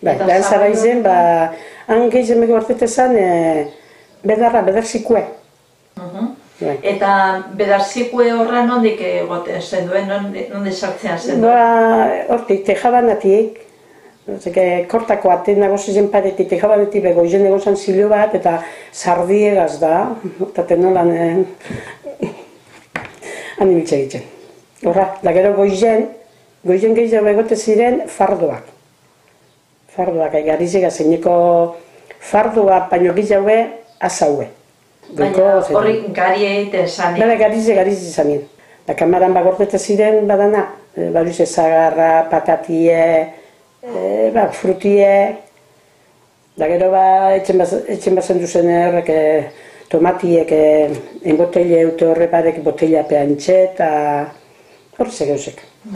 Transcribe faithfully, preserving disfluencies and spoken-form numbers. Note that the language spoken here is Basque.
Bai, lehen zara izen, ba, han gehizemeko hartetezan, bedarra, bedarzikue. Eta bedarzikue horra nondik egoten zen duen, nondik sartzean zen duen? Ba, hortik, tejabanatik, kortako aten nagozi zen paretik, tejabanatik bego izen egozan zilo bat, eta sardiegaz da, eta tenolan, han ibiltza egiten. Horra, da gero goizen, goizen gehiago egote ziren fardoak. Fardoak, garizega zeineko fardoa, baino gehiago azaue. Baina horri gari egiten zanen. Bada garize, garize zanen. Da kamaran bagortete ziren badana, baduze zagarra, patatie, frutie, da gero ba etxen bazen duzen errek tomatiek en botella eute horre parek botella peantxe eta hor zegeuzek.